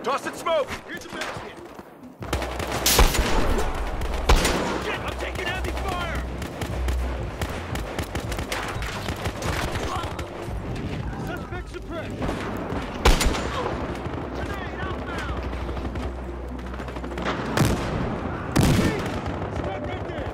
Tossing smoke! Here's a med kit. Shit, I'm taking heavy fire! Suspect suppressed. Grenade outbound! Stop right there!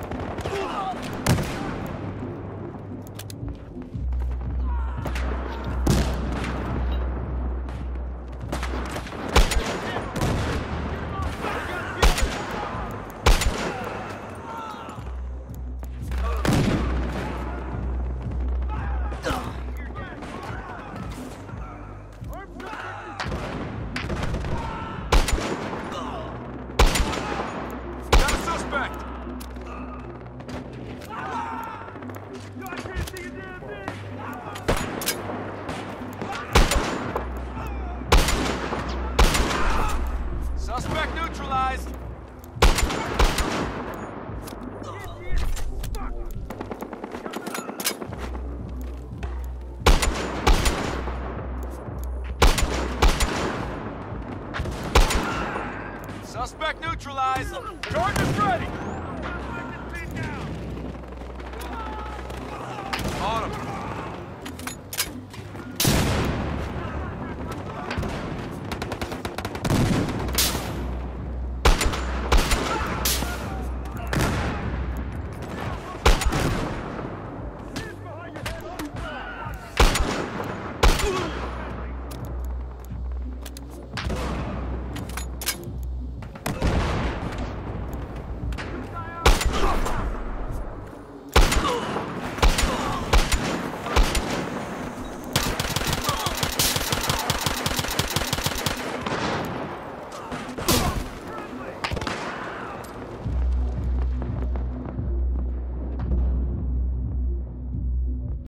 Got a suspect! Suspect neutralized! Suspect neutralized! Charges ready! On him!